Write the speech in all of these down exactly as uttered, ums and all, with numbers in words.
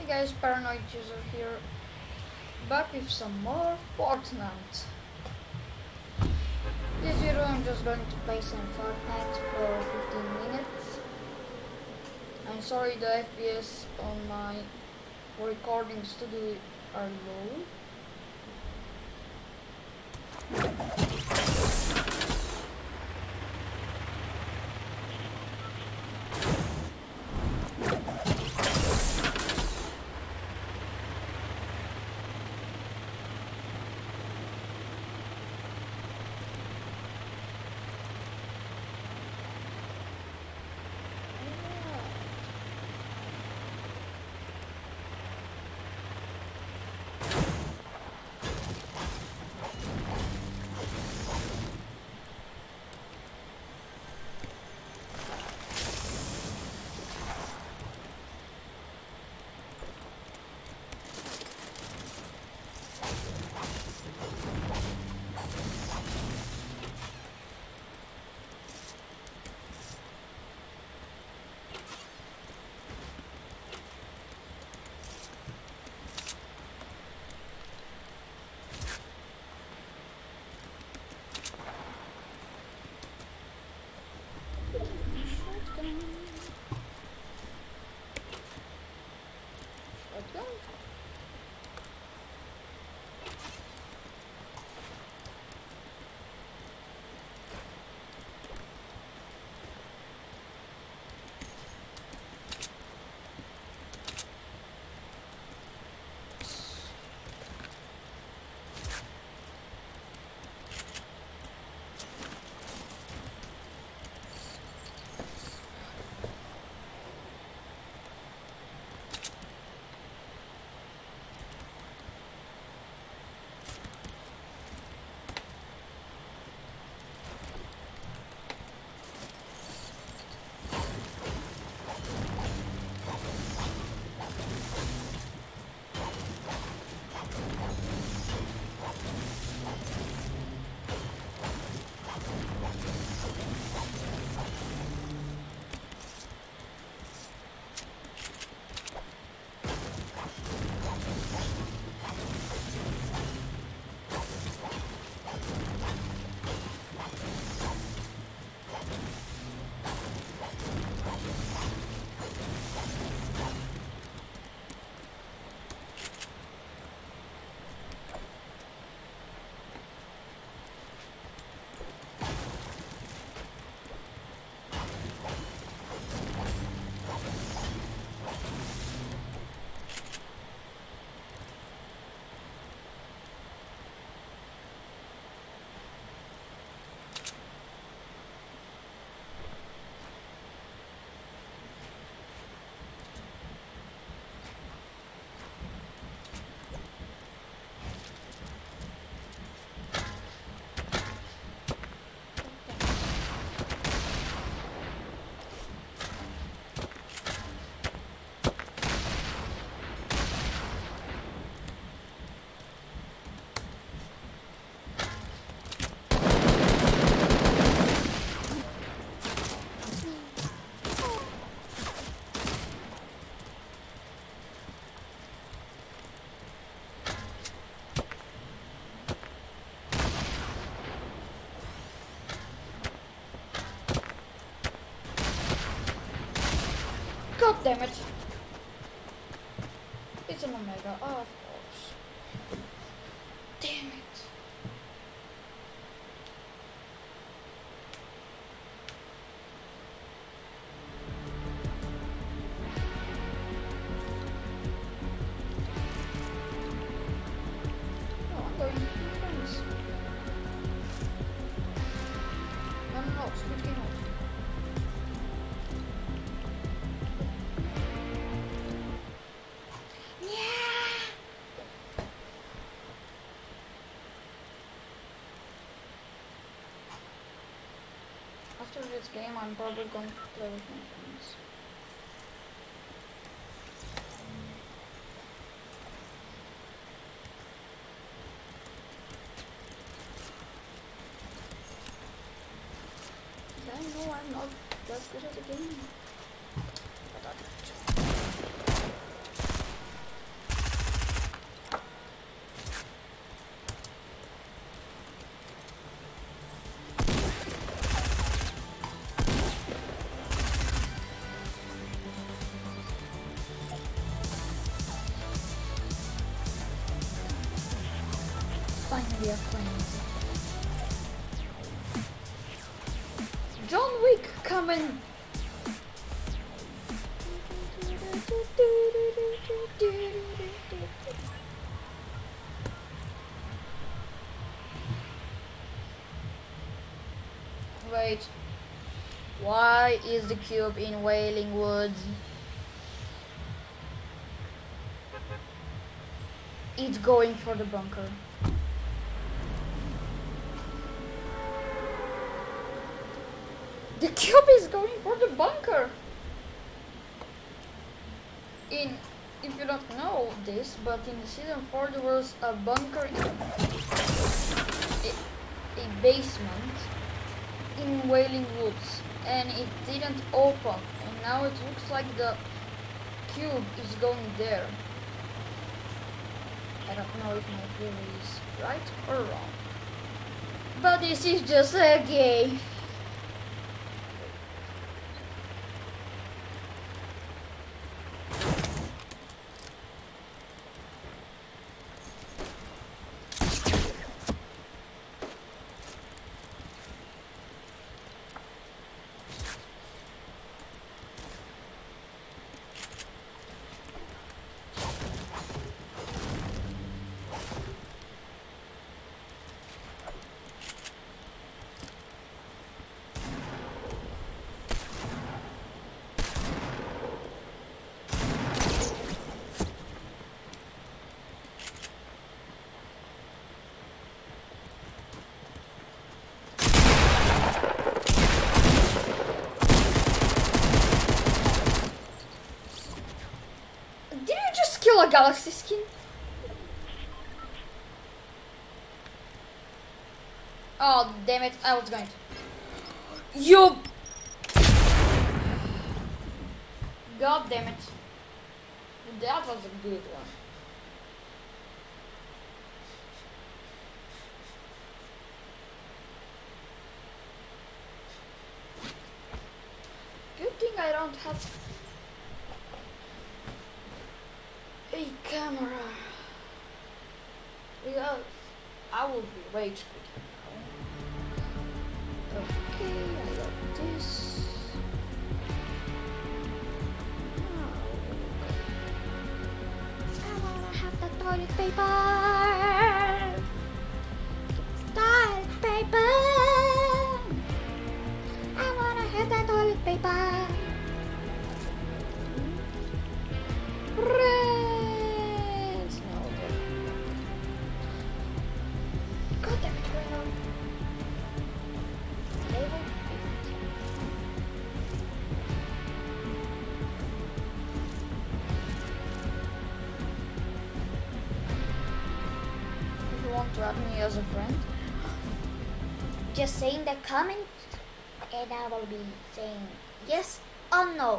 Hey guys, Paranoid User here, back with some more Fortnite. This video I'm just going to play some Fortnite for fifteen minutes. I'm sorry the F P S on my recording studio are low. God damn it! It's an Omega, oh, of course. Damn it! No, I'm going with my friends. No, no, no, sleeping off. After this game, I'm probably going to play with my friends. I know I'm not that good at the game. But I finally a friend. John Wick coming. Wait. Why is the cube in Wailing Woods? It's going for the bunker. The cube is going for the bunker. In, if you don't know this, but in the season four there was a bunker, in a, a basement in Wailing Woods, and it didn't open, and now it looks like the cube is going there. I don't know if my theory is right or wrong, but this is just a game. A galaxy skin? Oh damn it, I was going to. You! God damn it. That was a good one. Good thing I don't have a camera, because I will be rage quitting now. Okay, I got this. Oh. I wanna have the toilet paper. It's toilet paper. I wanna have the toilet paper. To add me as a friend, just say in the comment and I will be saying yes or no.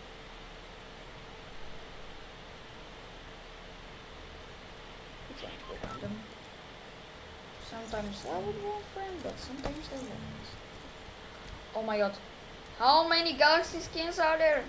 It's going to be random. Sometimes I would want friend, but sometimes I won't. Oh my god, how many galaxy skins are there?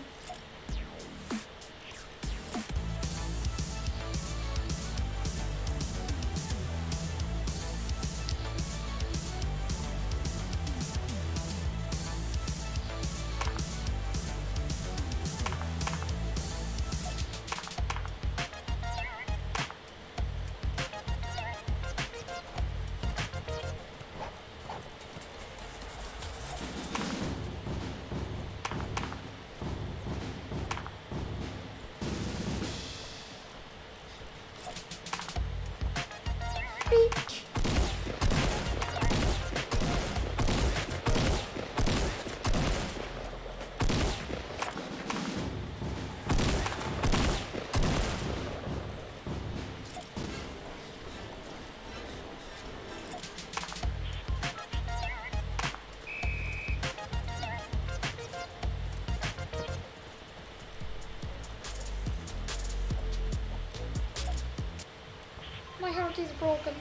My heart is broken.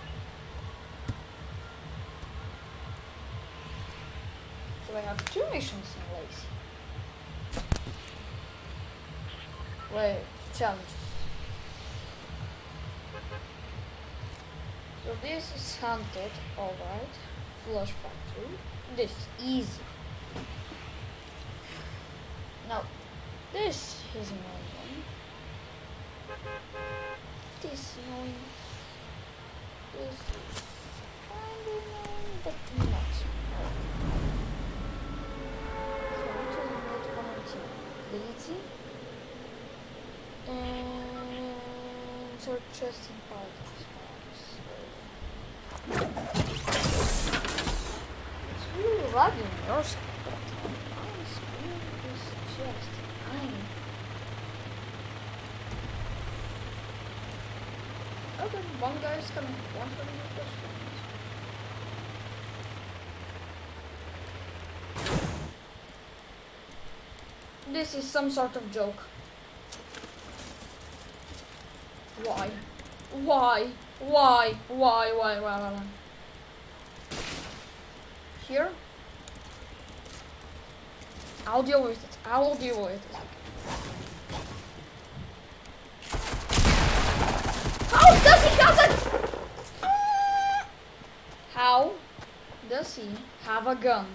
So I have two missions in Lazy. Wait, challenges. So this is hunted, alright. Flush factory. This is easy. Now, this is annoying. This is annoying. This is kind of annoying, but not. So I need to eliminate one of the lazy. And sort chest and parties. It's really lagging your screen. My screen is just fine. Okay, one guy is coming. One coming with this. This is some sort of joke. Why? Why? Why? Why? Why? Why? Why? Why? Here? I'll deal with it. I will deal with it. How does he have a... How does he have a gun?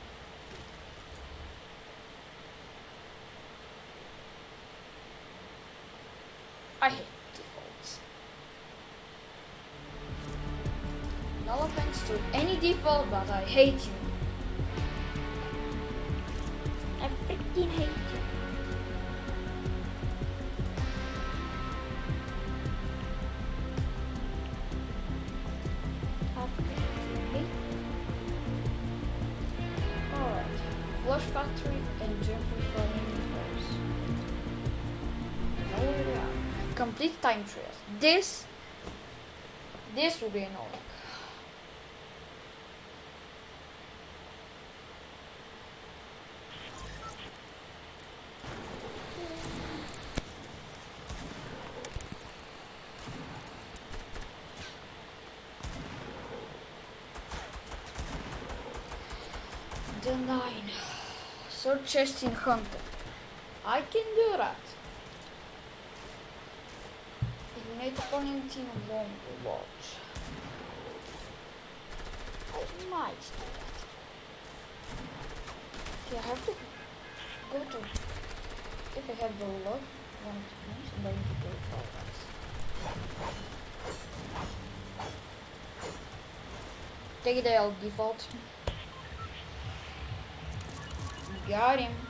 I hate defaults. No offense to any default, but I hate you. I freaking hate you. I freaking hate you. Alright. Flush factory and jump for first. Know where they are. Complete time trials. This, this will be annoying. The nine. Search chest in hunter. I can do that. Eliminate opponent in one watch. I might do that. Okay, I have to go to. If I have the luck, one of the games, I'm going to go for that. Take it L default. Got him.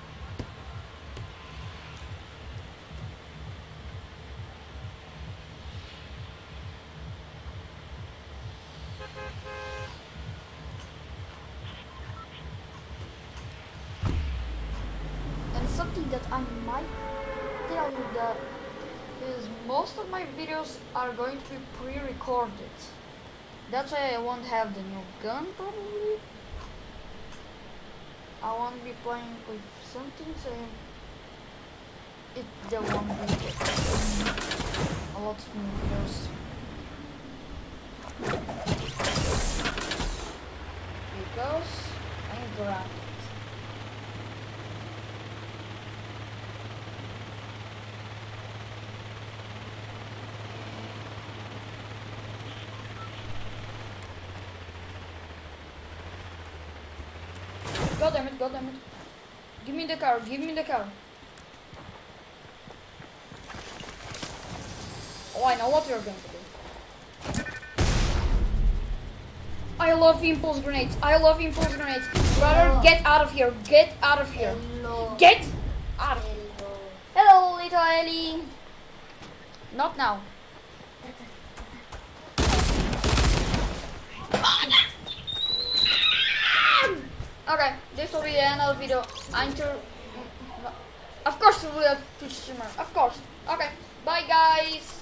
And something that I might tell you that is most of my videos are going to be pre-recorded. That's why I won't have the new gun probably. I won't be playing with something, so it there won't be a lot of new videos. Because I'm grounded. God damn it, god damn it. Give me the car, give me the car. Oh, I know what you're going to do. I love impulse grenades. I love impulse grenades. Brother, Hello. Get out of here. Get out of here. Hello. Get out of here. Hello, little Ellie. Not now. Okay, this will be the end of the video. I'm to, of course, we will have Twitch streamer. Of course. Okay, bye guys.